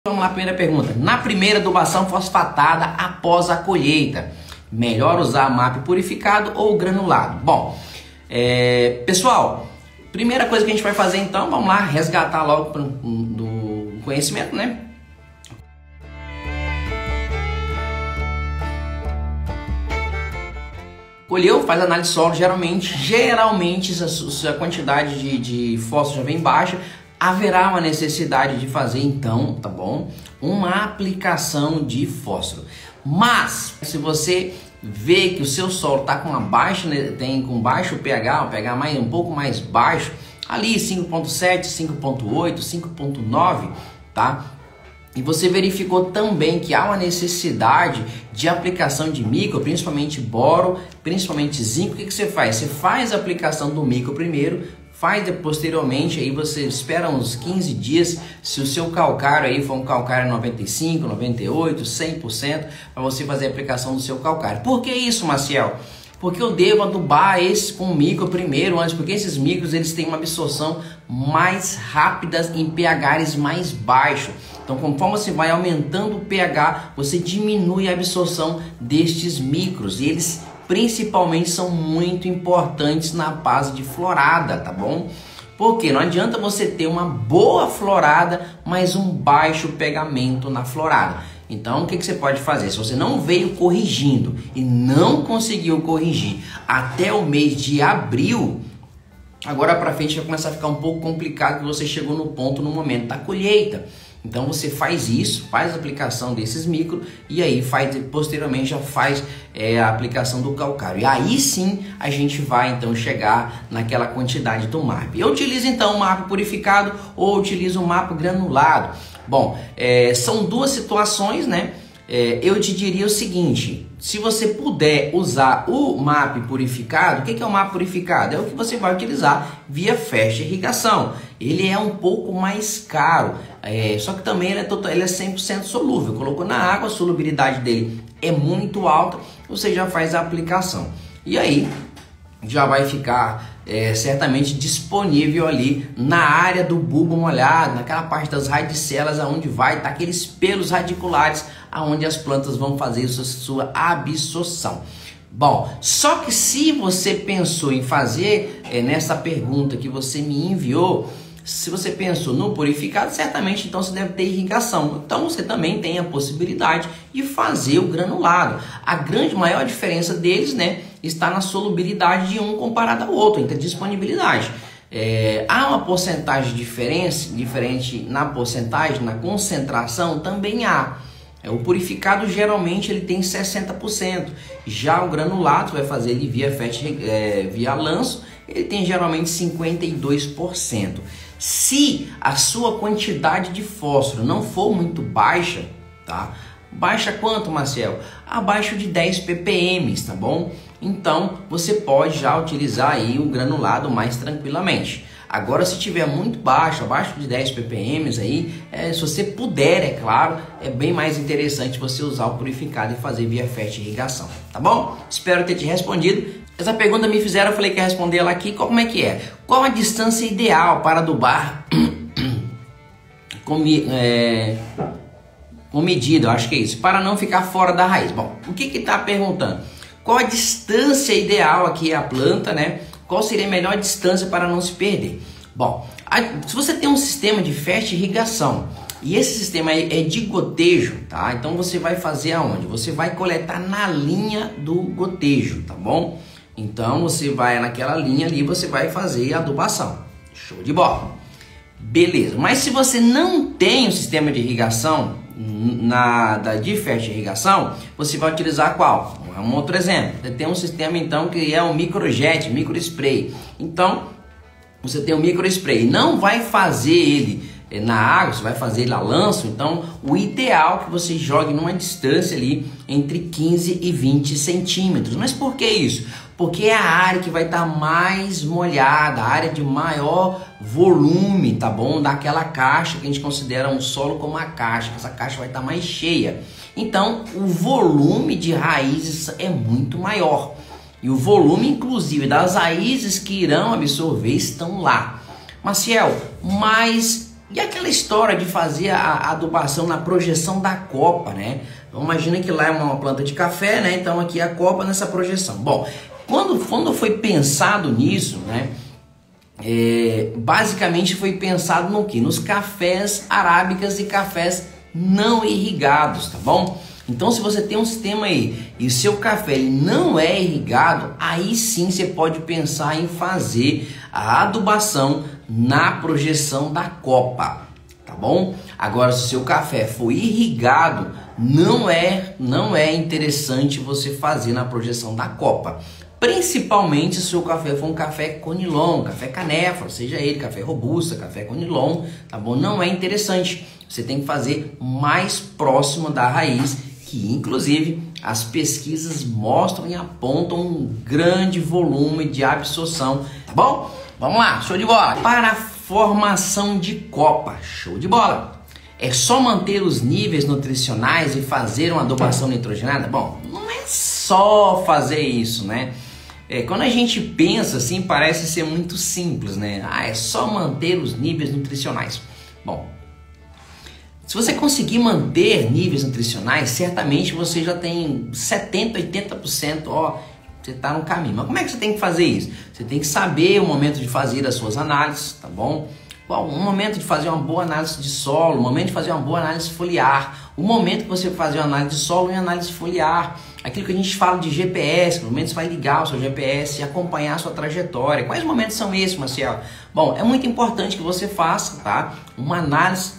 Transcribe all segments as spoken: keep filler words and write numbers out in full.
Vamos lá, primeira pergunta. Na primeira adubação fosfatada após a colheita, melhor usar M A P purificado ou granulado? Bom, é, pessoal, primeira coisa que a gente vai fazer então, vamos lá, resgatar logo do conhecimento, né? Colheu, faz análise de solo, geralmente, geralmente se a quantidade de, de fósforo já vem baixa, haverá uma necessidade de fazer então, tá bom, uma aplicação de fósforo. Mas se você vê que o seu solo está com uma baixa, tem com baixo pH, um pH mais, um pouco mais baixo, ali cinco ponto sete, cinco ponto oito, cinco ponto nove, tá? E você verificou também que há uma necessidade de aplicação de micro, principalmente boro, principalmente zinco. O que, que você faz? Você faz a aplicação do micro primeiro, faz posteriormente, aí você espera uns quinze dias, se o seu calcário aí for um calcário noventa e cinco, noventa e oito, cem por cento, para você fazer a aplicação do seu calcário. Por que isso, Maciel? Porque eu devo adubar esse com micro primeiro, antes, porque esses micros eles têm uma absorção mais rápida em pHs mais baixos. Então, conforme você vai aumentando o pH, você diminui a absorção destes micros. E eles principalmente são muito importantes na fase de florada, tá bom? Porque não adianta você ter uma boa florada, mas um baixo pegamento na florada. Então, o que, que você pode fazer? Se você não veio corrigindo e não conseguiu corrigir até o mês de abril, agora para frente vai começar a ficar um pouco complicado, que você chegou no ponto no momento da colheita. Então você faz isso, faz a aplicação desses micro e aí faz, posteriormente já faz é, a aplicação do calcário. E aí sim a gente vai então chegar naquela quantidade do M A P. Eu utilizo então o M A P purificado ou utilizo o M A P granulado. Bom, é, são duas situações, né? É, eu te diria o seguinte, se você puder usar o M A P purificado, o que é o M A P purificado? É o que você vai utilizar via festa irrigação. Ele é um pouco mais caro, é, só que também ele é, total, ele é cem por cento solúvel. Colocou na água, a solubilidade dele é muito alta, você já faz a aplicação. E aí já vai ficar é, certamente disponível ali na área do bulbo molhado, naquela parte das radicelas onde vai estar tá aqueles pelos radiculares, aonde as plantas vão fazer sua, sua absorção. Bom, só que se você pensou em fazer é, nessa pergunta que você me enviou, se você pensou no purificado, certamente então você deve ter irrigação. Então você também tem a possibilidade de fazer o granulado. A grande maior diferença deles, né, está na solubilidade de um comparado ao outro, entre a disponibilidade. É, há uma porcentagem diferente, diferente na porcentagem, na concentração também há. É, o purificado geralmente ele tem sessenta por cento, já o granulado vai fazer ele via, fete, é, via lanço, ele tem geralmente cinquenta e dois por cento. Se a sua quantidade de fósforo não for muito baixa, tá? Baixa quanto, Maciel? Abaixo de dez ppm, tá bom? Então você pode já utilizar aí o granulado mais tranquilamente. Agora, se tiver muito baixo, abaixo de dez ppm aí, é, se você puder, é claro, é bem mais interessante você usar o purificado e fazer via festa irrigação, tá bom? Espero ter te respondido. Essa pergunta me fizeram, eu falei que ia responder ela aqui. Como é que é? Qual a distância ideal para adubar com, é, com medida, eu acho que é isso, para não ficar fora da raiz? Bom, o que que está perguntando? Qual a distância ideal aqui à planta, né? Qual seria a melhor distância para não se perder? Bom, se você tem um sistema de festa irrigação e esse sistema é de gotejo, tá? Então você vai fazer aonde? Você vai coletar na linha do gotejo, tá bom? Então você vai naquela linha ali, você vai fazer a adubação. Show de bola. Beleza. Mas se você não tem um sistema de irrigação na da de festa irrigação, você vai utilizar qual? Um outro exemplo. Você tem um sistema então que é o microjet, micro spray. Então você tem o micro spray. Não vai fazer ele na água, você vai fazer ele a lanço. Então o ideal é que você jogue numa distância ali entre quinze e vinte centímetros. Mas por que isso? Porque é a área que vai estar mais molhada, a área de maior volume, tá bom? Daquela caixa que a gente considera um solo como uma caixa, essa caixa vai estar mais cheia. Então o volume de raízes é muito maior. E o volume inclusive das raízes que irão absorver estão lá. Maciel, mas E aquela história de fazer a adubação na projeção da copa, né? Então imagina que lá é uma planta de café, né? Então aqui é a copa nessa projeção. Bom, quando, quando foi pensado nisso, né? É, basicamente foi pensado no que? Nos cafés arábicas e cafés não irrigados, tá bom? Então se você tem um sistema aí e o seu café ele não é irrigado, aí sim você pode pensar em fazer a adubação na projeção da copa, tá bom? Agora se o seu café for irrigado, não é, não é interessante você fazer na projeção da copa. Principalmente se o seu café for um café conilon, café canéfora, seja ele café robusta, café conilon, tá bom? Não é interessante. Você tem que fazer mais próximo da raiz, que inclusive as pesquisas mostram e apontam um grande volume de absorção, tá bom? Vamos lá, show de bola. Para a formação de copa, show de bola. É só manter os níveis nutricionais e fazer uma adubação nitrogenada? Bom, não é só fazer isso, né? É, quando a gente pensa assim, parece ser muito simples, né? Ah, é só manter os níveis nutricionais. Bom, se você conseguir manter níveis nutricionais, certamente você já tem setenta, oitenta por cento, ó, você está no caminho. Mas como é que você tem que fazer isso? Você tem que saber o momento de fazer as suas análises, tá bom? Bom, um momento de fazer uma boa análise de solo, um momento de fazer uma boa análise foliar, o momento que você fazer uma análise de solo e análise foliar, aquilo que a gente fala de G P S, no momento você vai ligar o seu G P S e acompanhar a sua trajetória. Quais momentos são esses, Marcelo? Bom, é muito importante que você faça, tá, uma análise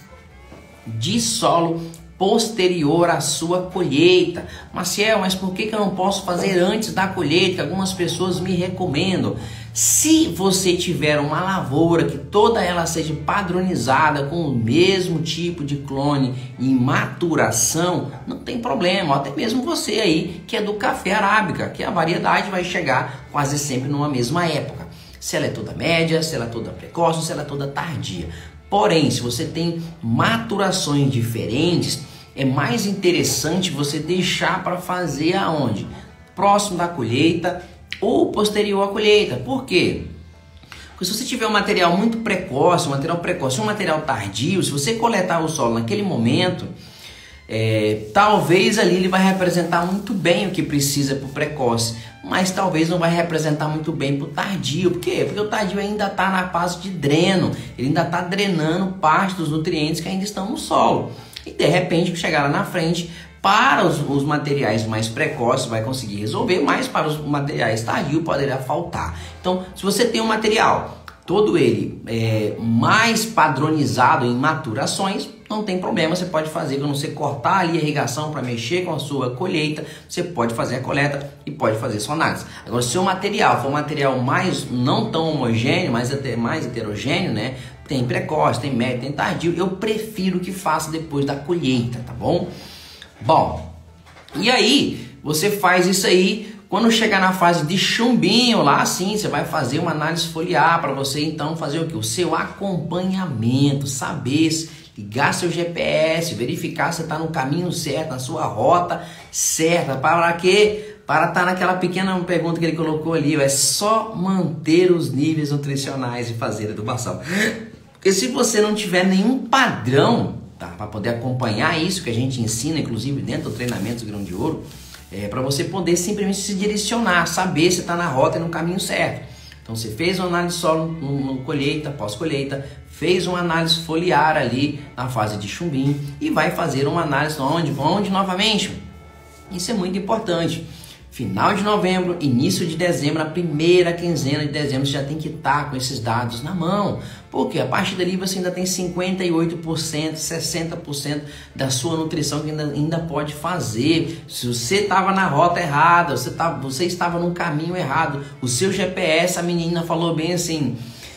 de solo posterior à sua colheita. Marcelo, mas por que que eu não posso fazer antes da colheita, que algumas pessoas me recomendam? Se você tiver uma lavoura que toda ela seja padronizada com o mesmo tipo de clone em maturação, não tem problema. Até mesmo você aí que é do café arábica, que a variedade vai chegar quase sempre numa mesma época. Se ela é toda média, se ela é toda precoce, se ela é toda tardia. Porém, se você tem maturações diferentes, é mais interessante você deixar para fazer aonde? Próximo da colheita ou posterior à colheita. Por quê? Porque se você tiver um material muito precoce, um material precoce, um material tardio, se você coletar o solo naquele momento, é, talvez ali ele vai representar muito bem o que precisa para o precoce, mas talvez não vai representar muito bem para o tardio. Por quê? Porque o tardio ainda está na fase de dreno, ele ainda está drenando parte dos nutrientes que ainda estão no solo. E de repente, chegar lá na frente, para os, os materiais mais precoces vai conseguir resolver, mas para os materiais tardios poderá faltar. Então, se você tem um material, todo ele é, mais padronizado em maturações, não tem problema, você pode fazer, quando você cortar ali a irrigação para mexer com a sua colheita, você pode fazer a coleta e pode fazer sua análise. Agora, se o seu material for um material mais, não tão homogêneo, mas até mais heterogêneo, né? Tem precoce, tem médio, tem tardio, eu prefiro que faça depois da colheita, tá bom? Bom, e aí você faz isso aí, quando chegar na fase de chumbinho, lá sim, você vai fazer uma análise foliar para você então fazer o que? O seu acompanhamento, saber, ligar seu G P S, verificar se está no caminho certo, na sua rota certa, para quê? Para estar naquela pequena pergunta que ele colocou ali, é só manter os níveis nutricionais e fazer adubação. Porque se você não tiver nenhum padrão, tá, para poder acompanhar isso que a gente ensina, inclusive dentro do treinamento do Grão de Ouro, é para você poder simplesmente se direcionar, saber se está na rota e no caminho certo. Então você fez uma análise de solo no, no colheita, pós-colheita, fez uma análise foliar ali na fase de chumbinho e vai fazer uma análise onde? Onde novamente? Isso é muito importante. Final de novembro, início de dezembro, a primeira quinzena de dezembro, você já tem que estar com esses dados na mão. Porque a partir dali você ainda tem cinquenta e oito por cento, sessenta por cento da sua nutrição que ainda, ainda pode fazer. Se você estava na rota errada, você, tá, você estava no caminho errado, o seu G P S, a menina falou bem assim,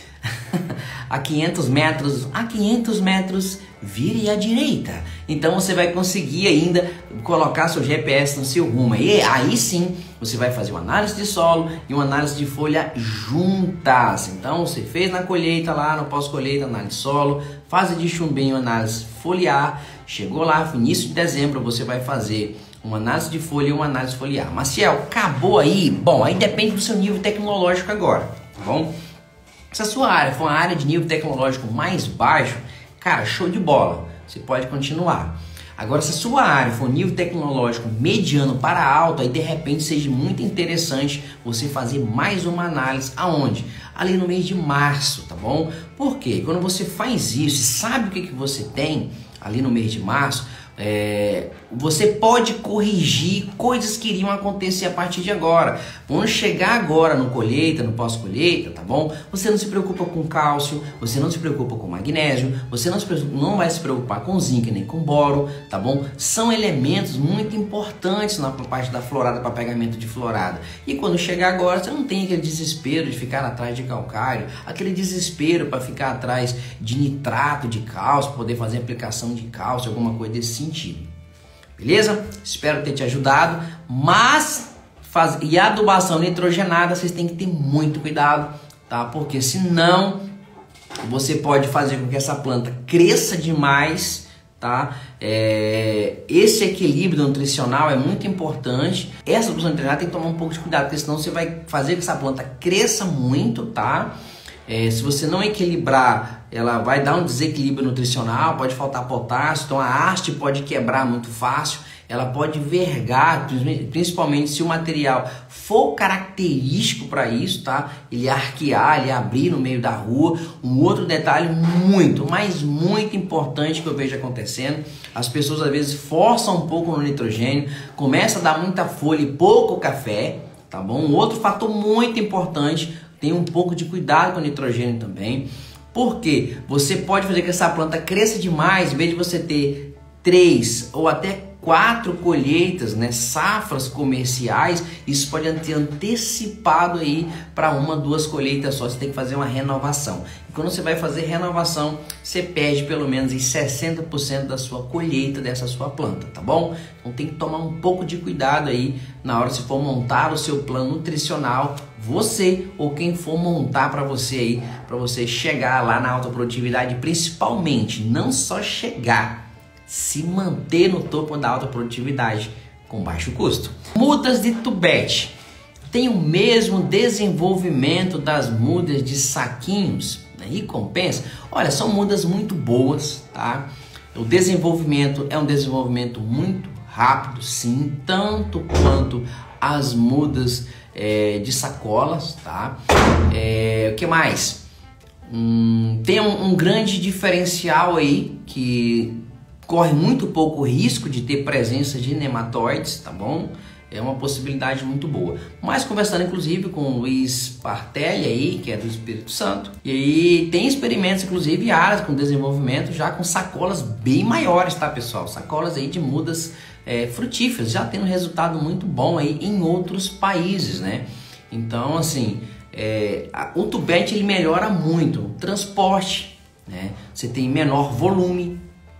a quinhentos metros, a quinhentos metros, vire à direita. Então você vai conseguir ainda colocar seu G P S no seu rumo. E aí sim, você vai fazer uma análise de solo e uma análise de folha juntas. Então você fez na colheita lá, no pós-colheita, análise de solo, fase de chumbinho, análise foliar. Chegou lá, início de dezembro, você vai fazer uma análise de folha e uma análise foliar. Maciel, acabou aí? Bom, aí depende do seu nível tecnológico agora, tá bom? Se a sua área for uma área de nível tecnológico mais baixo, cara, show de bola, você pode continuar. Agora, se a sua área for nível tecnológico mediano para alto, aí de repente seja muito interessante você fazer mais uma análise. Aonde? Ali no mês de março, tá bom? Por quê? Quando você faz isso e sabe o que, que você tem ali no mês de março, É, você pode corrigir coisas que iriam acontecer a partir de agora. Quando chegar agora no colheita, no pós-colheita, tá bom? Você não se preocupa com cálcio, você não se preocupa com magnésio, você não, se preocupa, não vai se preocupar com zinco nem com boro, tá bom? São elementos muito importantes na parte da florada para pegamento de florada. E quando chegar agora, você não tem aquele desespero de ficar atrás de calcário, aquele desespero para ficar atrás de nitrato de cálcio, poder fazer aplicação de cálcio, alguma coisa desse sentido. Beleza? Espero ter te ajudado, mas faz... e a adubação nitrogenada vocês têm que ter muito cuidado, tá? Porque senão você pode fazer com que essa planta cresça demais, tá? É... Esse equilíbrio nutricional é muito importante. Essa adubação nitrogenada tem que tomar um pouco de cuidado, porque senão você vai fazer com que essa planta cresça muito, tá? É, se você não equilibrar, ela vai dar um desequilíbrio nutricional, pode faltar potássio, então a haste pode quebrar muito fácil, ela pode vergar, principalmente se o material for característico para isso, tá? Ele arquear, ele abrir no meio da rua. Um outro detalhe muito, mas muito importante que eu vejo acontecendo, as pessoas às vezes forçam um pouco no nitrogênio, começa a dar muita folha e pouco café, tá bom? Um outro fator muito importante, tem um pouco de cuidado com o nitrogênio também, porque você pode fazer que essa planta cresça demais, em vez de você ter três ou até quatro colheitas, né, safras comerciais, isso pode ter antecipado aí para uma, duas colheitas só. Você tem que fazer uma renovação. E quando você vai fazer renovação, você perde pelo menos em sessenta por cento da sua colheita dessa sua planta, tá bom? Então tem que tomar um pouco de cuidado aí na hora se for montar o seu plano nutricional, você ou quem for montar para você aí, para você chegar lá na alta produtividade, principalmente, não só chegar, se manter no topo da alta produtividade com baixo custo. Mudas de tubete tem o mesmo desenvolvimento das mudas de saquinhos, né? E compensa. Olha, são mudas muito boas, tá? O desenvolvimento é um desenvolvimento muito rápido, sim, tanto quanto as mudas é, de sacolas, tá? É, o que mais? Hum, tem um, um grande diferencial aí que corre muito pouco risco de ter presença de nematóides, tá bom? É uma possibilidade muito boa. Mas conversando inclusive com o Luiz Partelli aí, que é do Espírito Santo, e aí tem experimentos inclusive áreas com desenvolvimento já com sacolas bem maiores, tá pessoal? Sacolas aí de mudas é, frutíferas, já tendo resultado muito bom aí em outros países, né? Então assim, é, a, o tubete ele melhora muito o transporte, né? Você tem menor volume,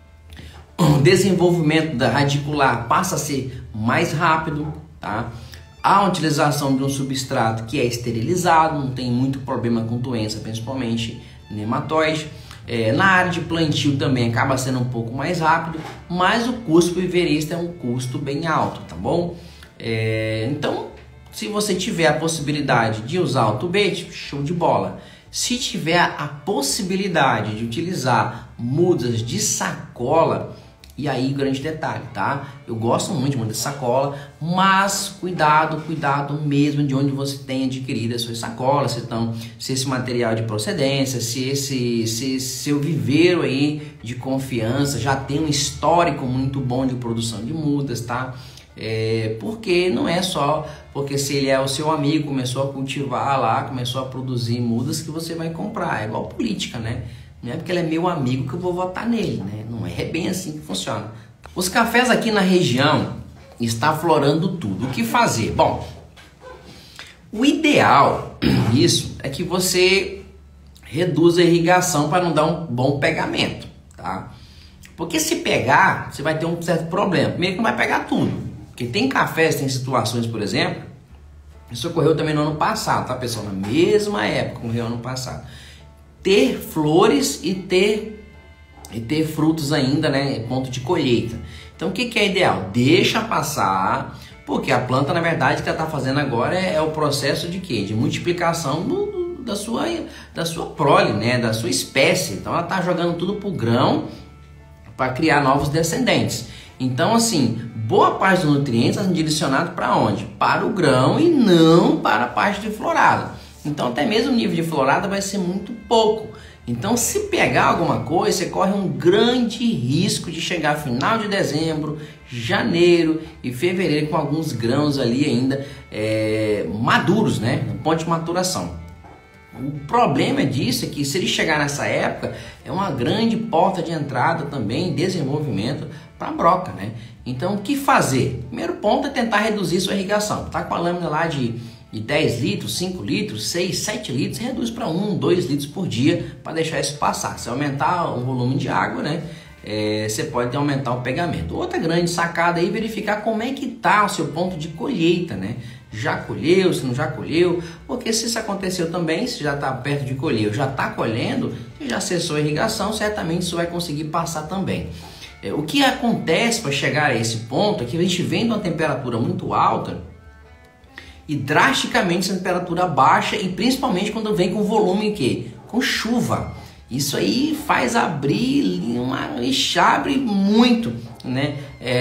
o desenvolvimento da radicular passa a ser mais rápido, tá? A utilização de um substrato que é esterilizado, não tem muito problema com doença, principalmente nematóide. É, na área de plantio também acaba sendo um pouco mais rápido, mas o custo viverista é um custo bem alto, tá bom? É, então, se você tiver a possibilidade de usar o tubete, show de bola. Se tiver a possibilidade de utilizar mudas de sacola, e aí, grande detalhe, tá? Eu gosto muito de muda de sacola, mas cuidado, cuidado mesmo de onde você tem adquirido as suas sacolas, se, então, se esse material é de procedência, se esse se seu viveiro aí de confiança já tem um histórico muito bom de produção de mudas, tá? É, porque não é só porque se ele é o seu amigo, começou a cultivar lá, começou a produzir mudas que você vai comprar, é igual política, né? Não é porque ele é meu amigo que eu vou votar nele, né? Não é bem assim que funciona. Os cafés aqui na região está florando tudo. O que fazer? Bom, o ideal isso é que você reduza a irrigação para não dar um bom pegamento, tá? Porque se pegar, você vai ter um certo problema. Primeiro que não vai pegar tudo. Porque tem cafés, tem situações, por exemplo, isso ocorreu também no ano passado, tá, pessoal? Na mesma época, ocorreu ano passado. Ter flores e ter, e ter frutos ainda, né? Ponto de colheita. Então, o que, que é ideal? Deixa passar, porque a planta, na verdade, o que ela está fazendo agora é, é o processo de quê? De multiplicação do, do, da sua, da sua prole, né? Da sua espécie. Então ela está jogando tudo pro grão para criar novos descendentes. Então, assim, boa parte dos nutrientes são direcionados para onde? Para o grão e não para a parte de florada. Então, até mesmo o nível de florada vai ser muito pouco. Então, se pegar alguma coisa, você corre um grande risco de chegar final de dezembro, janeiro e fevereiro com alguns grãos ali ainda é, maduros, né? No ponto de maturação. O problema disso é que se ele chegar nessa época, é uma grande porta de entrada também, desenvolvimento para a broca, né? Então, o que fazer? Primeiro ponto é tentar reduzir sua irrigação. Tá com a lâmina lá de, de dez litros, cinco litros, seis, sete litros, reduz para um, dois litros por dia para deixar isso passar. Se aumentar o volume de água, né? É, você pode aumentar o pegamento. Outra grande sacada aí é verificar como é que tá o seu ponto de colheita, né? Já colheu, se não já colheu, porque se isso aconteceu também, se já está perto de colher, já está colhendo, se já cessou a irrigação, certamente isso vai conseguir passar também. É, o que acontece para chegar a esse ponto é que a gente vem de uma temperatura muito alta e drasticamente essa temperatura baixa, e principalmente quando vem com volume que? Com chuva. Isso aí faz abrir uma enxabre muito, né?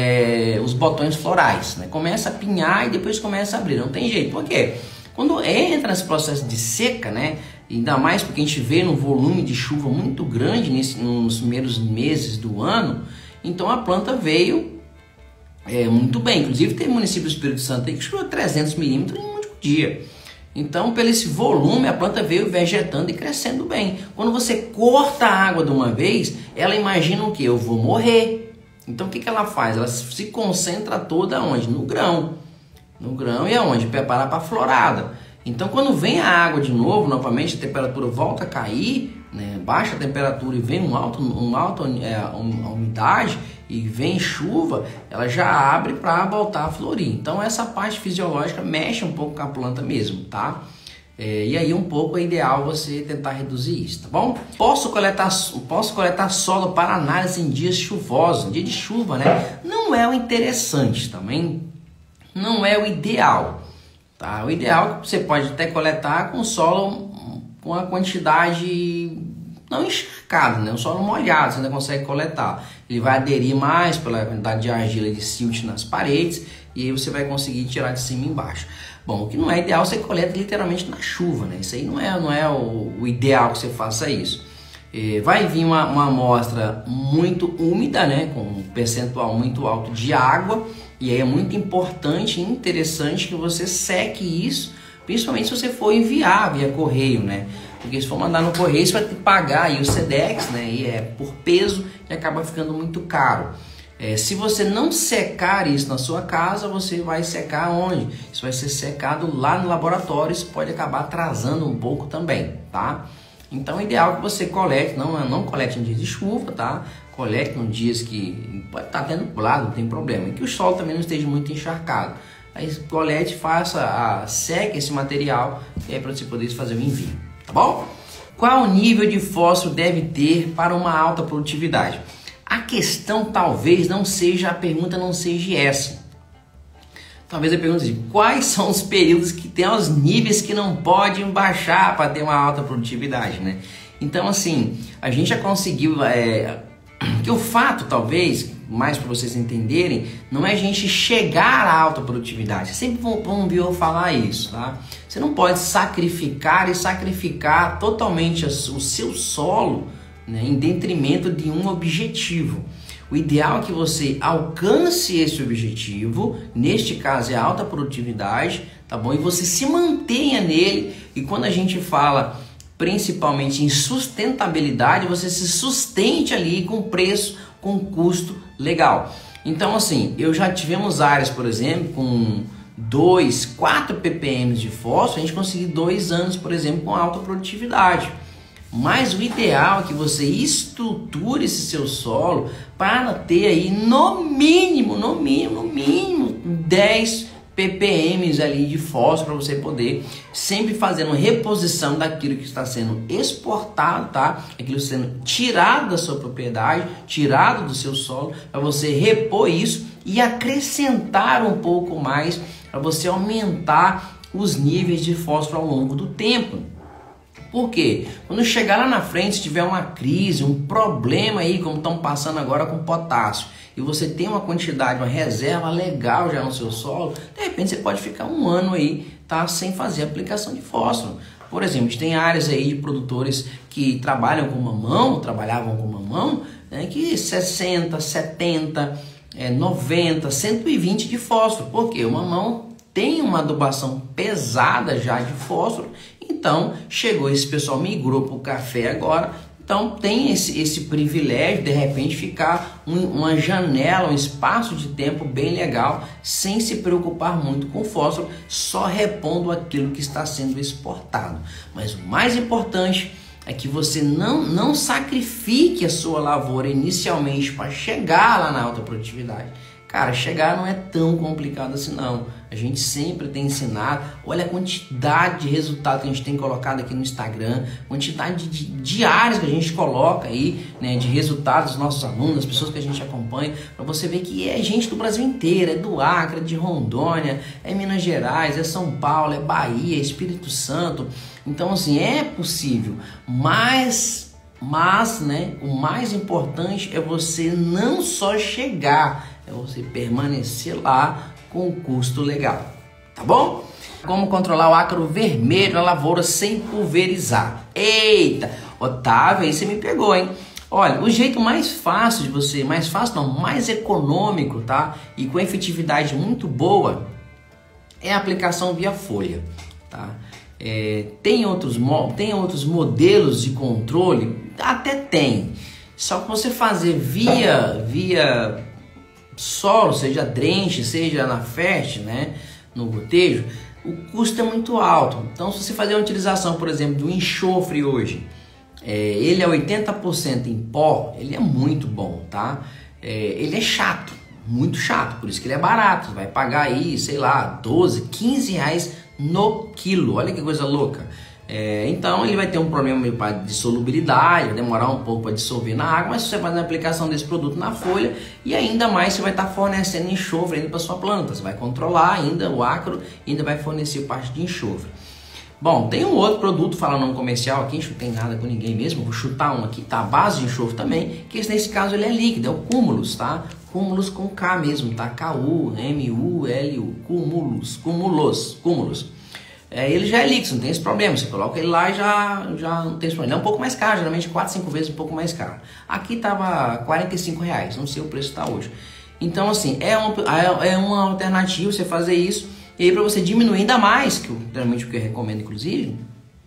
É, os botões florais, né? Começa a pinhar e depois começa a abrir, não tem jeito. Por quê? Quando entra nesse processo de seca, né? Ainda mais porque a gente vê um volume de chuva muito grande nesse, nos primeiros meses do ano, então a planta veio é, muito bem. Inclusive tem município do Espírito Santo aí que choveu trezentos milímetros em um único dia. Então, pelo esse volume, a planta veio vegetando e crescendo bem. Quando você corta a água de uma vez, ela imagina o que? Eu vou morrer. Então, o que, que ela faz? Ela se concentra toda onde? No grão. No grão e aonde? Preparar para a florada. Então, quando vem a água de novo, novamente a temperatura volta a cair, né? Baixa a temperatura e vem um alto, um alto, é, uma umidade e vem chuva, ela já abre para voltar a florir. Então essa parte fisiológica mexe um pouco com a planta mesmo, tá? É, e aí um pouco é ideal você tentar reduzir isso, tá bom? Posso coletar, posso coletar solo para análise em dias chuvosos, dia de chuva, né? Não é o interessante também, não é o ideal, tá? O ideal é que você pode até coletar com solo com a quantidade não encharcado, né? Um solo molhado, você ainda consegue coletar. Ele vai aderir mais pela quantidade de argila e de silt nas paredes, e aí você vai conseguir tirar de cima e embaixo. Bom, o que não é ideal, você coleta literalmente na chuva, né? Isso aí não é, não é o, o ideal que você faça isso. É, vai vir uma, uma amostra muito úmida, né? Com um percentual muito alto de água, e aí é muito importante e interessante que você seque isso, principalmente se você for enviar via correio, né? Porque se for mandar no correio, você vai ter que pagar aí o SEDEX, né? E é por peso e acaba ficando muito caro. É, se você não secar isso na sua casa, você vai secar onde? Isso vai ser secado lá no laboratório, isso pode acabar atrasando um pouco também, tá? Então, o ideal é que você colete, não, não colete em dias de chuva, tá? Colete em dias que pode estar até nublado, não tem problema. E que o solo também não esteja muito encharcado. Aí colete, faça, a, seque esse material e é para você poder fazer o envio, tá bom? Qual nível de fósforo deve ter para uma alta produtividade? A questão talvez não seja, a pergunta não seja essa. Talvez a pergunta seja, quais são os períodos que tem os níveis que não podem baixar para ter uma alta produtividade, né? Então, assim, a gente já conseguiu... É, que o fato, talvez, mais para vocês entenderem, não é a gente chegar à alta produtividade. Você sempre vão ouvir eu falar isso, tá? Você não pode sacrificar e sacrificar totalmente o seu solo, né, em detrimento de um objetivo. O ideal é que você alcance esse objetivo, neste caso é a alta produtividade, tá bom? E você se mantenha nele, e quando a gente fala principalmente em sustentabilidade, você se sustente ali com preço, com custo legal. Então, assim, eu já tivemos áreas, por exemplo, com dois, quatro ppm de fósforo, a gente conseguiu dois anos, por exemplo, com alta produtividade. Mas o ideal é que você estruture esse seu solo para ter aí no mínimo, no mínimo, no mínimo dez ppm ali de fósforo para você poder sempre fazendo reposição daquilo que está sendo exportado, tá? Aquilo sendo tirado da sua propriedade, tirado do seu solo, para você repor isso e acrescentar um pouco mais para você aumentar os níveis de fósforo ao longo do tempo. Por quê? Quando chegar lá na frente, se tiver uma crise, um problema aí, como estão passando agora com potássio, e você tem uma quantidade, uma reserva legal já no seu solo, de repente você pode ficar um ano aí, tá, sem fazer aplicação de fósforo. Por exemplo, a gente tem áreas aí de produtores que trabalham com mamão, trabalhavam com mamão, né, que sessenta, setenta, é, noventa, cento e vinte de fósforo. Por quê? O mamão tem uma adubação pesada já de fósforo, então chegou esse pessoal, migrou para o café agora, então tem esse, esse privilégio de repente ficar um, uma janela, um espaço de tempo bem legal, sem se preocupar muito com fósforo, só repondo aquilo que está sendo exportado. Mas o mais importante é que você não, não sacrifique a sua lavoura inicialmente para chegar lá na alta produtividade. Cara, chegar não é tão complicado assim não. A gente sempre tem ensinado. Olha a quantidade de resultados que a gente tem colocado aqui no Instagram, quantidade de diários que a gente coloca aí, né, de resultados dos nossos alunos, das pessoas que a gente acompanha, para você ver que é gente do Brasil inteiro, é do Acre, é de Rondônia, é Minas Gerais, é São Paulo, é Bahia, é Espírito Santo. Então assim, é possível, mas, mas né, o mais importante é você não só chegar, é você permanecer lá com o custo legal, tá bom? Como controlar o ácaro vermelho na lavoura sem pulverizar? Eita, Otávio, aí você me pegou, hein? Olha, o jeito mais fácil de você, mais fácil não, mais econômico, tá? E com efetividade muito boa, é a aplicação via folha, tá? É, tem, outros, tem outros modelos de controle? Até tem, só que você fazer via, via solo, seja drenche, seja na fest, né, no gotejo, o custo é muito alto. Então, se você fazer uma utilização, por exemplo, do enxofre hoje, é, ele é oitenta por cento em pó, ele é muito bom, tá? É, ele é chato, muito chato, por isso que ele é barato. Você vai pagar aí, sei lá, doze, quinze reais no quilo. Olha que coisa louca. É, então ele vai ter um problema de solubilidade, vai demorar um pouco para dissolver na água, mas se você faz a aplicação desse produto na folha, e ainda mais você vai estar fornecendo enxofre para sua planta, você vai controlar ainda o ácaro e ainda vai fornecer parte de enxofre. Bom, tem um outro produto, falando um comercial aqui, não tem nada com ninguém mesmo, vou chutar um aqui, tá? A base de enxofre também, que nesse caso ele é líquido, é o Cumulus, tá? Cumulus com K mesmo, tá? K U M U L U, Cumulus, Cumulus, Cumulus. É, ele já é líquido, não tem esse problema, você coloca ele lá e já, já não tem esse problema. É um pouco mais caro, geralmente quatro, cinco vezes um pouco mais caro. Aqui tava quarenta e cinco reais, não sei o preço está hoje. Então assim, é, um, é uma alternativa você fazer isso. E aí para você diminuir ainda mais, que eu, geralmente o que eu recomendo inclusive,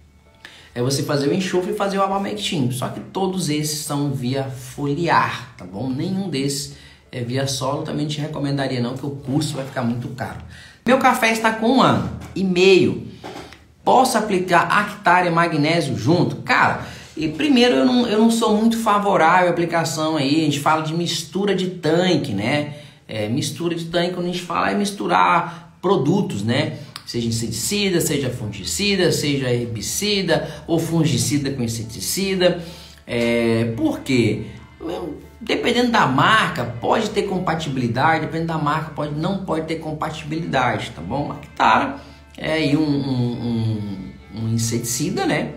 é você fazer o enxofre e fazer o abamectin. Só que todos esses são via foliar, tá bom? Nenhum desses é via solo, também te recomendaria não, que o custo vai ficar muito caro. Meu café está com um ano e meio. Posso aplicar Actara e magnésio junto? Cara, e primeiro eu não, eu não sou muito favorável à aplicação aí. A gente fala de mistura de tanque, né? É, mistura de tanque, quando a gente fala é misturar produtos, né? Seja inseticida, seja fungicida, seja herbicida ou fungicida com inseticida. É, por quê? Dependendo da marca, pode ter compatibilidade, dependendo da marca, pode, não pode ter compatibilidade, tá bom? Actara é aí um, um, um, um inseticida, né?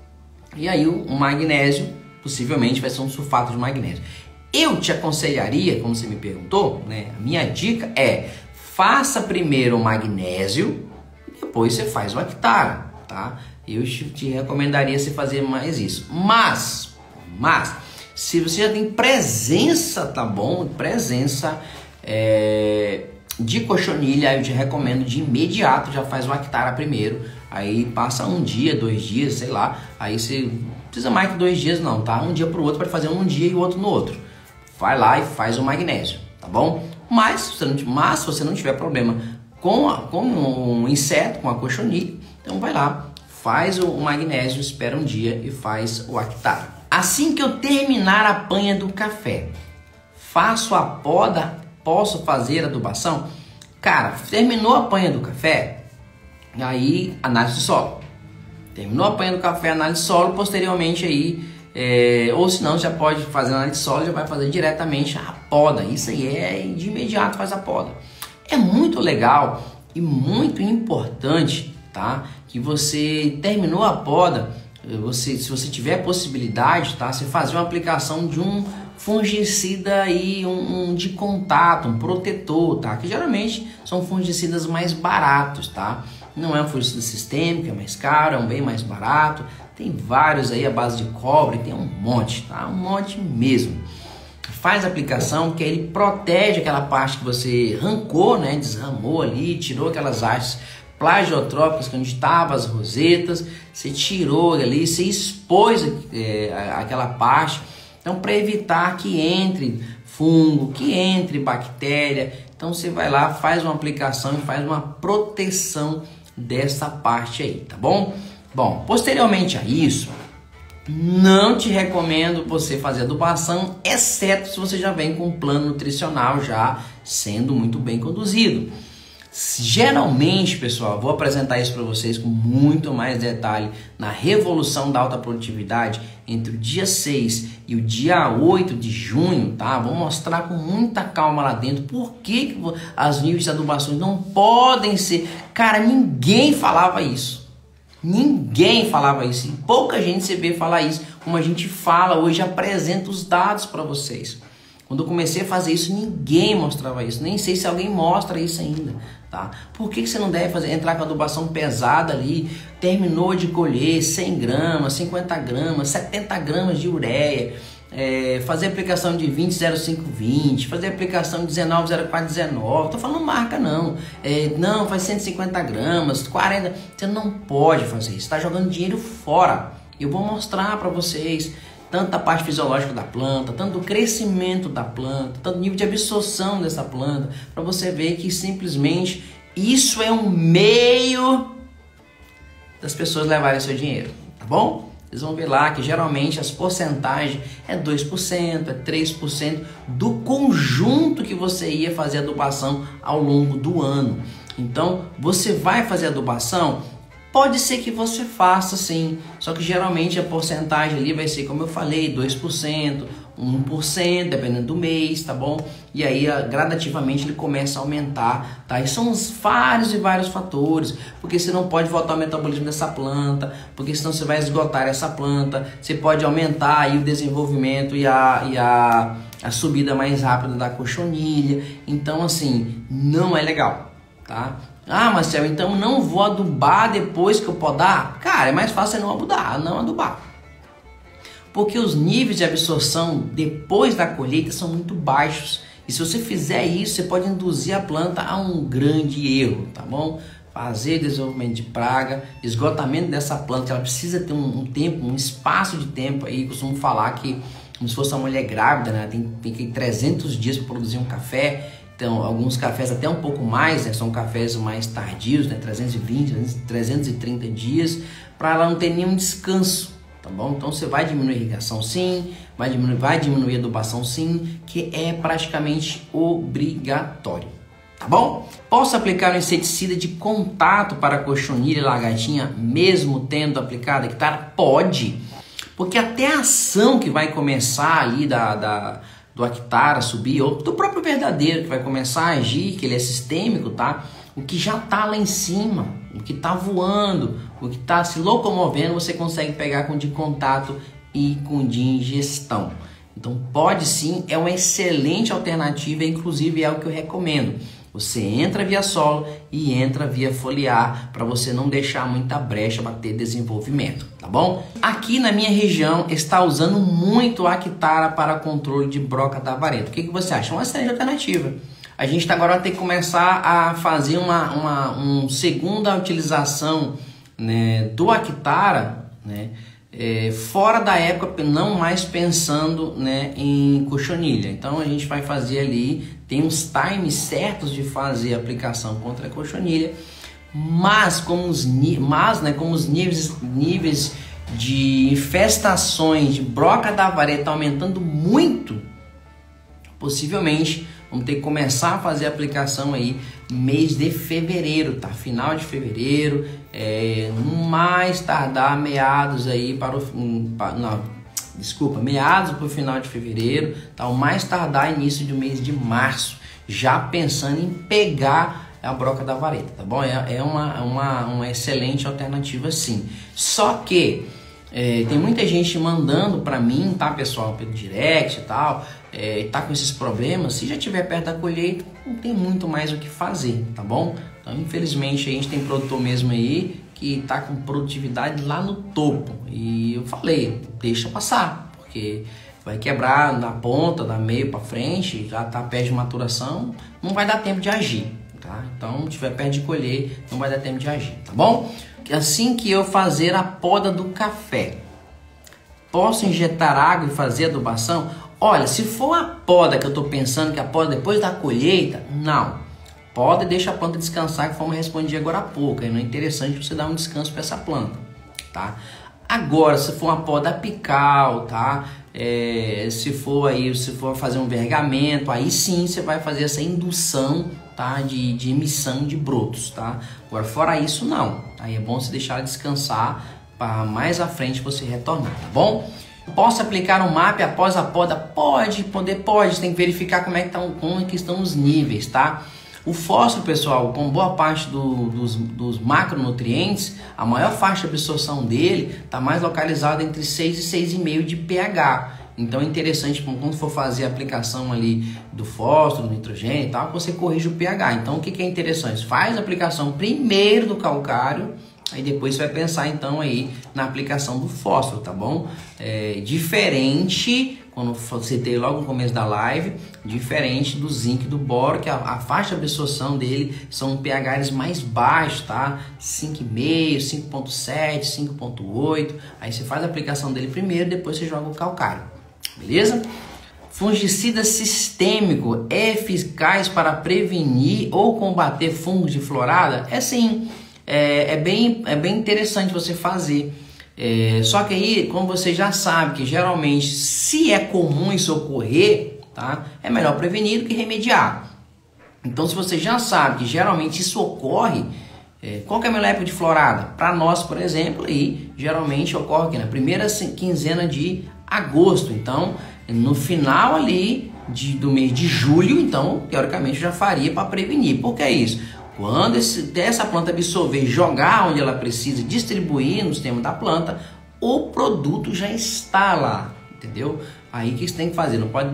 E aí o, o magnésio, possivelmente vai ser um sulfato de magnésio. Eu te aconselharia, como você me perguntou, né? A minha dica é, faça primeiro o magnésio, depois você faz o Actara, tá? Eu te, te recomendaria você fazer mais isso. Mas, mas... se você já tem presença, tá bom? Presença é, de cochonilha, eu te recomendo de imediato, já faz o Actara primeiro. Aí passa um dia, dois dias, sei lá. Aí você não precisa mais que dois dias não, tá? Um dia pro outro, pode fazer um dia e o outro no outro. Vai lá e faz o magnésio, tá bom? Mas se você não, mas, se você não tiver problema com, a, com um inseto, com a cochonilha, então vai lá, faz o, o magnésio, espera um dia e faz o Actara. Assim que eu terminar a panha do café, faço a poda, posso fazer adubação? Cara, terminou a panha do café, aí análise de solo. Terminou a panha do café, análise de solo, posteriormente aí, é, ou se não, já pode fazer análise de solo, já vai fazer diretamente a poda. Isso aí é de imediato, faz a poda. É muito legal e muito importante, tá? Que você terminou a poda, você, se você tiver a possibilidade, tá? Você fazer uma aplicação de um fungicida aí, um, um de contato, um protetor, tá? Que geralmente são fungicidas mais baratos, tá? Não é um fungicida sistêmico, é mais caro, é um bem mais barato. Tem vários aí à base de cobre, tem um monte, tá? Um monte mesmo. Faz a aplicação, que ele protege aquela parte que você arrancou, né? Desramou ali, tirou aquelas hastes plagiotrópicas que onde estavam as rosetas, você tirou ali, você expôs é, aquela parte. Então, para evitar que entre fungo, que entre bactéria, então você vai lá, faz uma aplicação e faz uma proteção dessa parte aí, tá bom? Bom, posteriormente a isso, não te recomendo você fazer adubação, exceto se você já vem com um plano nutricional já sendo muito bem conduzido. Geralmente, pessoal, vou apresentar isso para vocês com muito mais detalhe na Revolução da Alta Produtividade entre o dia seis e o dia oito de junho, tá? Vou mostrar com muita calma lá dentro por que as níveis de adubações não podem ser... Cara, ninguém falava isso. Ninguém falava isso. E pouca gente se vê falar isso. Como a gente fala hoje, apresenta os dados para vocês. Quando eu comecei a fazer isso, ninguém mostrava isso. Nem sei se alguém mostra isso ainda, tá? Por que que você não deve fazer, entrar com adubação pesada ali, terminou de colher cem gramas, cinquenta gramas, setenta gramas de ureia, é, fazer aplicação de vinte zero cinco vinte, fazer aplicação de dezenove zero quatro dezenove, tô falando marca não, é, não, faz cento e cinquenta gramas, quarenta, você não pode fazer isso, está jogando dinheiro fora. Eu vou mostrar para vocês tanto a parte fisiológica da planta, tanto o crescimento da planta, tanto o nível de absorção dessa planta, para você ver que simplesmente isso é um meio das pessoas levarem seu dinheiro, tá bom? Vocês vão ver lá que geralmente as porcentagens é dois por cento, é três por cento do conjunto que você ia fazer adubação ao longo do ano. Então, você vai fazer adubação? Pode ser que você faça sim, só que geralmente a porcentagem ali vai ser, como eu falei, dois por cento, um por cento, dependendo do mês, tá bom? E aí gradativamente ele começa a aumentar, tá? E são os vários e vários fatores, porque você não pode voltar o metabolismo dessa planta, porque senão você vai esgotar essa planta, você pode aumentar aí o desenvolvimento e a, e a, a subida mais rápida da cochonilha, então assim, não é legal, tá? Ah, Marcelo, então não vou adubar depois que eu podar? Cara, é mais fácil você não adubar, não adubar. Porque os níveis de absorção depois da colheita são muito baixos. E se você fizer isso, você pode induzir a planta a um grande erro, tá bom? Fazer desenvolvimento de praga, esgotamento dessa planta, ela precisa ter um, um tempo, um espaço de tempo aí. Costumo falar que, como se fosse uma mulher grávida, né? Tem, tem que ir trezentos dias para produzir um café. Então, alguns cafés até um pouco mais, né? São cafés mais tardios, né? trezentos e vinte, trezentos e trinta dias, para ela não ter nenhum descanso, tá bom? Então, você vai diminuir a irrigação sim, vai diminuir, vai diminuir a adubação sim, que é praticamente obrigatório, tá bom? Posso aplicar um inseticida de contato para cochonilha e lagartinha, mesmo tendo aplicado hectare? Pode, porque até a ação que vai começar ali da... da do hectare subir, ou do próprio verdadeiro que vai começar a agir, que ele é sistêmico, tá? O que já tá lá em cima, o que tá voando, o que tá se locomovendo, você consegue pegar com de contato e com de ingestão. Então pode sim, é uma excelente alternativa, inclusive é o que eu recomendo. Você entra via solo e entra via foliar para você não deixar muita brecha para ter desenvolvimento, tá bom? Aqui na minha região está usando muito a hectare para controle de broca da vareta. O que, que você acha? Uma excelente alternativa. A gente tá agora vai ter que começar a fazer uma, uma um segunda utilização, né, do hectare, né? É, fora da época, não mais pensando, né, em cochonilha. Então a gente vai fazer ali, tem uns times certos de fazer a aplicação contra a cochonilha, mas como os, mas, né, como os níveis, níveis de infestações de broca da vareta aumentando muito, possivelmente vamos ter que começar a fazer a aplicação aí mês de fevereiro, tá? Final de fevereiro, é, mais tardar meados aí para o... Para, não, desculpa, meados para o final de fevereiro, tá? O mais tardar início do mês de março, já pensando em pegar a broca da vareta, tá bom? É, é uma, uma, uma excelente alternativa sim. Só que É, tem muita gente mandando para mim, tá, pessoal, pelo direct e tal, é, tá com esses problemas. Se já estiver perto da colheita, não tem muito mais o que fazer, tá bom? Então, infelizmente, a gente tem produtor mesmo aí que tá com produtividade lá no topo. E eu falei, deixa passar, porque vai quebrar na ponta, da meio para frente, já tá perto de maturação, não vai dar tempo de agir, tá? Então, se estiver perto de colher, não vai dar tempo de agir, tá bom? Assim que eu fazer a poda do café, posso injetar água e fazer adubação? Olha, se for a poda que eu tô pensando, que a poda depois da colheita, não. Poda e deixa a planta descansar, que como eu respondi agora há pouco. Não é interessante você dar um descanso para essa planta, tá? Agora, se for uma poda apical, tá? É, se for aí, se for fazer um vergamento, aí sim você vai fazer essa indução, tá? De, de emissão de brotos, tá? Agora, fora isso, não. Aí é bom você deixar ela descansar para mais à frente você retornar, tá bom? Posso aplicar um M A P após a poda? Pode, poder pode. Tem que verificar como é que, tá, como é que estão os níveis, tá? O fósforo, pessoal, com boa parte do, dos, dos macronutrientes, a maior faixa de absorção dele está mais localizada entre seis e seis vírgula cinco de pH. Então é interessante, quando for fazer a aplicação ali do fósforo, do nitrogênio e tal, você corrige o pH. Então o que, que é interessante? Faz a aplicação primeiro do calcário, aí depois você vai pensar então aí na aplicação do fósforo, tá bom? É diferente, quando eu citei logo no começo da live, diferente do zinco e do boro, que a, a faixa de absorção dele são pHs mais baixos, tá? cinco vírgula cinco, cinco ponto sete, cinco ponto oito. Aí você faz a aplicação dele primeiro, depois você joga o calcário, beleza? Fungicida sistêmico é eficaz para prevenir ou combater fungos de florada? É sim, é, é, bem, é bem interessante você fazer. É, só que aí, como você já sabe que geralmente, se é comum isso ocorrer, tá? É melhor prevenir do que remediar. Então, se você já sabe que geralmente isso ocorre, é, qual que é a melhor época de florada? Para nós, por exemplo, aí, geralmente ocorre aqui na primeira quinzena de agosto. Então, no final ali de, do mês de julho, então, teoricamente, eu já faria para prevenir. Por que é isso? Quando esse, essa planta absorver, jogar onde ela precisa, distribuir no sistema da planta, o produto já está lá, entendeu? Aí o que você tem que fazer? Não pode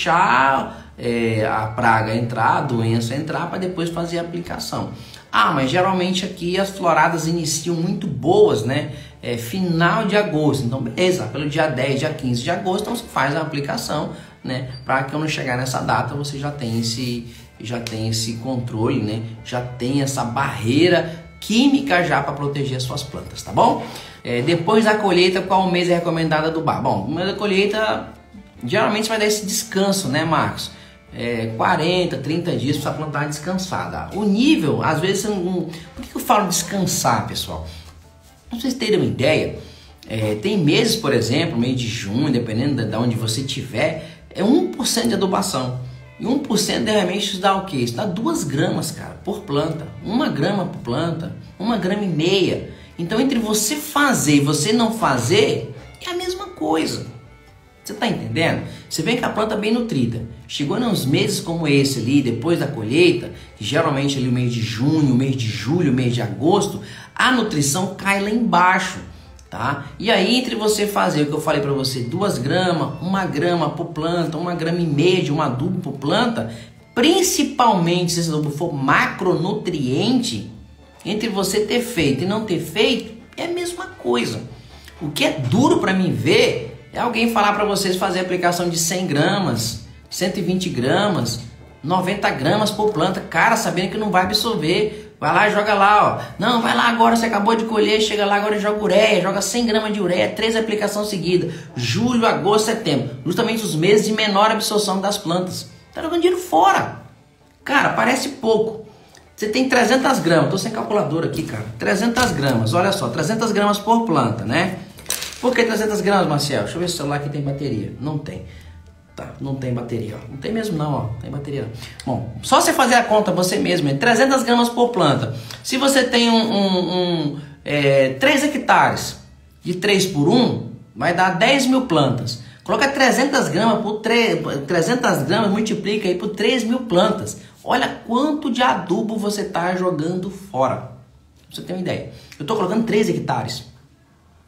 deixar é, a praga entrar, a doença entrar, para depois fazer a aplicação. Ah, mas geralmente aqui as floradas iniciam muito boas, né? É, final de agosto, então beleza, pelo dia dez, dia quinze de agosto, então você faz a aplicação, né? Para que quando chegar nessa data você já tenha esse... já tem esse controle, né? Já tem essa barreira química já para proteger as suas plantas, tá bom? É, depois da colheita, qual mês é recomendado adubar? Bom, no mês da colheita, geralmente você vai dar esse descanso, né, Marcos? É, quarenta, trinta dias para a planta dar descansada. O nível, às vezes, você não... por que eu falo descansar, pessoal? Para vocês terem uma ideia, é, tem meses, por exemplo, mês de junho, dependendo de onde você estiver, é um por cento de adubação. E um por cento realmente isso dá o quê? Isso dá duas gramas, cara, por planta. Uma grama por planta, uma grama e meia. Então, entre você fazer e você não fazer, é a mesma coisa. Você tá entendendo? Você vê que a planta é bem nutrida. Chegou nos meses como esse ali, depois da colheita, que geralmente ali o mês de junho, o mês de julho, o mês de agosto, a nutrição cai lá embaixo. Tá? E aí, entre você fazer o que eu falei para você, duas gramas, uma grama por planta, uma grama e meia de um adubo por planta, principalmente se esse adubo for macronutriente, entre você ter feito e não ter feito, é a mesma coisa. O que é duro para mim ver é alguém falar para vocês fazer a aplicação de cem gramas, cento e vinte gramas, noventa gramas por planta, cara, sabendo que não vai absorver. Vai lá e joga lá, ó. Não, vai lá agora, você acabou de colher, chega lá agora e joga ureia, joga cem gramas de ureia, três aplicações seguidas. Julho, agosto, setembro. Justamente os meses de menor absorção das plantas. Tá jogando dinheiro fora. Cara, parece pouco. Você tem trezentas gramas, tô sem calculadora aqui, cara. trezentas gramas, olha só, trezentas gramas por planta, né? Por que trezentas gramas, Marcel? Deixa eu ver se o celular aqui tem bateria. Não tem. Tá, não tem bateria, ó. Não tem mesmo não, ó. Não tem bateria não. Bom, só você fazer a conta você mesmo, é trezentas gramas por planta. Se você tem um, um, um é, três hectares de três por um, vai dar dez mil plantas. Coloca trezentas gramas por trezentas gramas, multiplica aí por três mil plantas. Olha quanto de adubo você tá jogando fora. Pra você ter uma ideia. Eu tô colocando três hectares.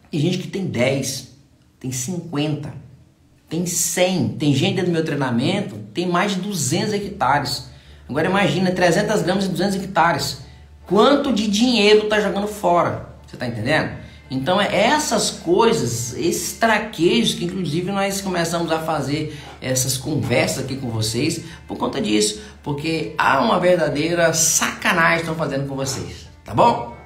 Tem gente que tem dez, tem cinquenta, tem cem. Tem gente dentro do meu treinamento, tem mais de duzentos hectares. Agora imagina, trezentas gramas e duzentos hectares. Quanto de dinheiro tá jogando fora? Você tá entendendo? Então é essas coisas, esses traquejos que inclusive nós começamos a fazer essas conversas aqui com vocês por conta disso. Porque há uma verdadeira sacanagem que estão fazendo com vocês. Tá bom?